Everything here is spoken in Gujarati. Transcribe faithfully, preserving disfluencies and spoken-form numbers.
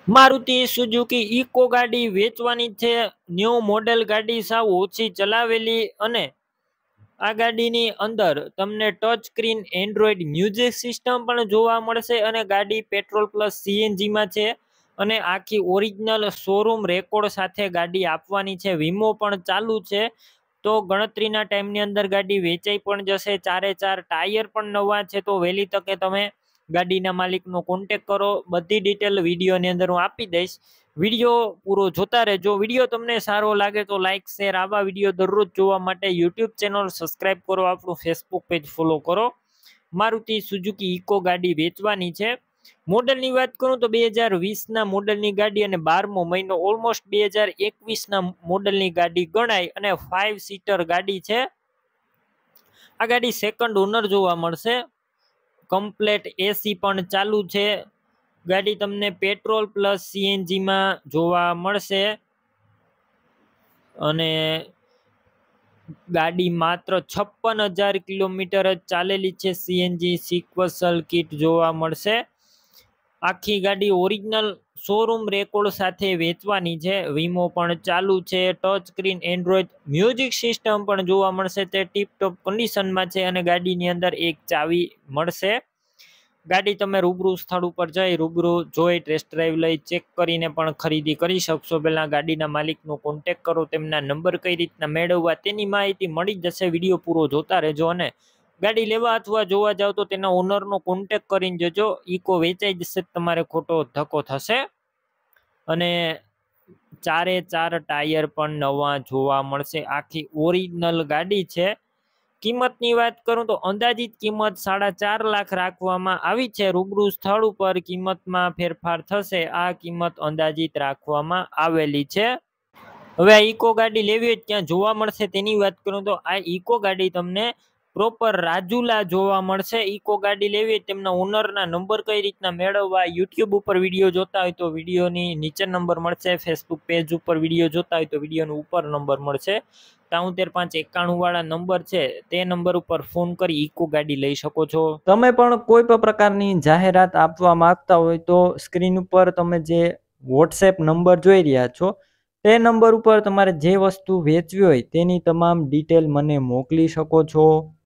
મારુતિ સુઝુકી ઇકો ગાડી વેચવાની છે। ન્યૂ મોડેલ ગાડી સાવ ઓછી ચલાવેલી અને આ ગાડીની અંદર તમને touch screen android music system પણ જોવા મળશે અને ગાડી પેટ્રોલ પ્લસ સીએનજી માં છે અને આખી ઓરિજિનલ શોરૂમ રેકોર્ડ સાથે ગાડી આપવાની છે। વીમો પણ ચાલુ છે, તો ગણતરીના ટાઈમની અંદર ગાડી વેચાઈ પણ જશે। ચારે ચાર ટાયર પણ નવા છે, તો વહેલી તકે તમે ગાડીના માલિકનો કોન્ટેક કરો। બધી ડિટેલ વિડીયોની અંદર હું આપી દઈશ, વિડીયો પૂરો જોતા રહેજો। વિડીયો તમને સારો લાગે તો લાઇક શેર, આવા વિડીયો દરરોજ જોવા માટે યુટ્યુબ ચેનલ સબસ્ક્રાઇબ કરો, આપણું ફેસબુક પેજ ફોલો કરો। મારુતિ સુઝુકી ઇકો ગાડી વેચવાની છે। મોડેલની વાત કરું તો બે હજાર વીસના મોડેલની ગાડી અને બારમો મહિનો, ઓલમોસ્ટ બે હજાર એકવીસના મોડેલની ગાડી ગણાય અને ફાઇવ સીટર ગાડી છે। આ ગાડી સેકન્ડ ઓનર જોવા મળશે, કમ્પ્લેટ એસી પણ ચાલુ છે। ગાડી તમને પેટ્રોલ પ્લસ સીએનજી માં જોવા મળશે અને ગાડી માત્ર છપ્પન હજાર કિલોમીટર જ ચાલેલી છે। સીએનજી સિક્વન્સલ કિટ જોવા મળશે। આખી ગાડી ઓરિજિનલ શોરૂમ રેકોર્ડ સાથે વેચવાની છે, વીમો પણ ચાલુ છે। Touch screen android music system પણ જોવા મળશે, તે ટીપટોપ કન્ડિશનમાં છે અને ગાડીની અંદર એક ચાવી મળશે। ગાડી તમે રૂબરૂ સ્થળ ઉપર જઈ રૂબરૂ જોઈ ટેસ્ટ ડ્રાઈવ લઈ ચેક કરીને પણ ખરીદી કરી શકશો। પહેલા ગાડીના માલિકનો કોન્ટેક કરો, તેમના નંબર કઈ રીતના મેળવવા તેની માહિતી મળી જશે। વિડીયો પૂરો જોતા રહેજો અને ગાડી લેવા અથવા જોવા જાવ તો તેના ઓનરનો કોન્ટેક કરીને જજો, ઇકો વેચાઈ જશે, તમારે ખોટો ધક્કો થશે। અને ચારે ચાર ટાયર પણ નવા જોવા મળશે, આખી ઓરિજિનલ ગાડી છે। કિંમતની વાત કરું તો અંદાજિત કિંમત સાડા ચાર લાખ રાખવામાં આવી છે। રૂબરૂ સ્થળ ઉપર કિંમતમાં ફેરફાર થશે, આ કિંમત અંદાજિત રાખવામાં આવેલી છે। હવે આ ઇકો ગાડી લેવી હોય ક્યાં જોવા મળશે તેની વાત કરું તો આ ઇકો ગાડી તમને પ્રોપર રાજુલા જોવા મળશે। ઇકો ગાડી લેવી હોય તેમના ઓનરના નંબર કઈ રીતના મેળવવા, યુટ્યુબ ઉપર વિડીયો જોતા હોય તો વિડીયોની નીચે નંબર મળશે, ફેસબુક પેજ ઉપર વિડીયો જોતા હોય તો વિડીયોની ઉપર નંબર મળશે। ત્રાઉતેર પાંચ એકાણું વાળા નંબર છે, તે નંબર ઉપર ફોન કરી ઇકો ગાડી લઈ શકો છો। તમે પણ કોઈ પણ પ્રકારની જાહેરાત આપવા માંગતા હોય તો સ્ક્રીન ઉપર તમે જે વોટ્સએપ નંબર જોઈ રહ્યા છો તે નંબર ઉપર તમારે જે વસ્તુ વેચવી હોય તેની તમામ ડિટેલ મને મોકલી શકો છો।